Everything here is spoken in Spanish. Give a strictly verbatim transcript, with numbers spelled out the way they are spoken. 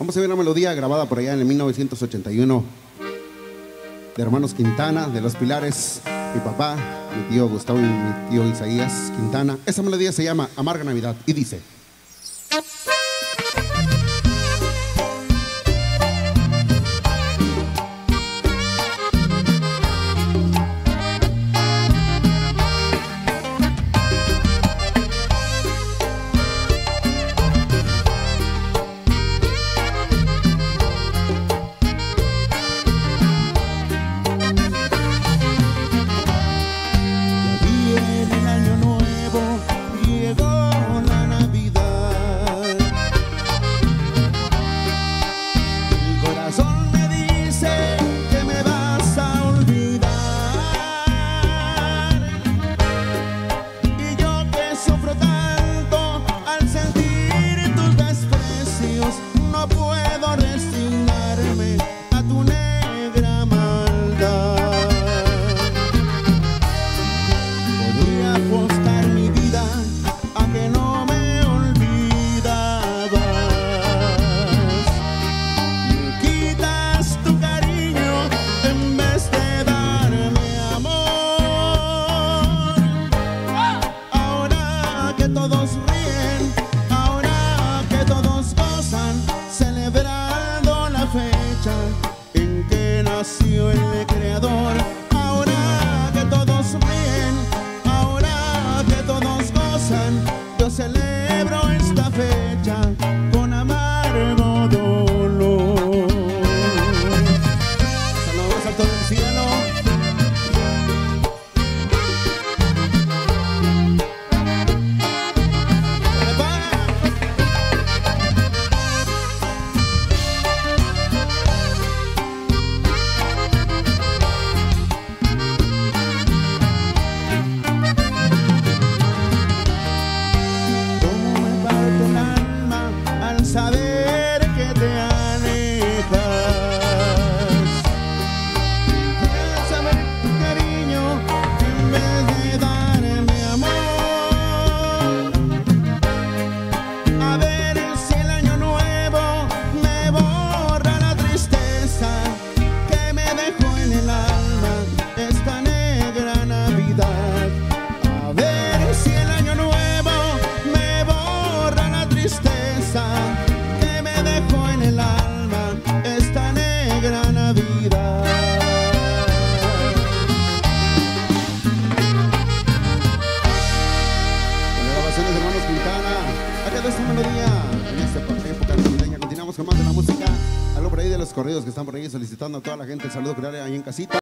Vamos a ver una melodía grabada por allá en el mil novecientos ochenta y uno de hermanos Quintana, de Los Pilares, mi papá, mi tío Gustavo y mi tío Isaías Quintana. Esa melodía se llama Amarga Navidad y dice: no puedo resignarme a tu negra maldad. Podría apostar mi vida a que no me olvidabas. Me quitas tu cariño en vez de darme amor. Ahora que todos ríen, ahora que todos gozan, celebrando la fecha en que nació el Creador. Ahora que todos ríen, ahora que todos gozan, yo celebro esta fecha con amargo dolor. Saludos a todo el cielo. Saber que te alejas, saber cariño en vez de darme amor. A ver si el año nuevo me borra la tristeza que me dejó en el alma esta negra Navidad. A ver si el año nuevo me borra la tristeza que me dejó en el alma esta negra Navidad. Con las grabaciones de hermanos Quintana, ha quedado esta melodía en esta época navideña. Continuamos con más de la música. Algo por ahí de los corridos que están por ahí solicitando a toda la gente. El saludo cordial ahí en casita.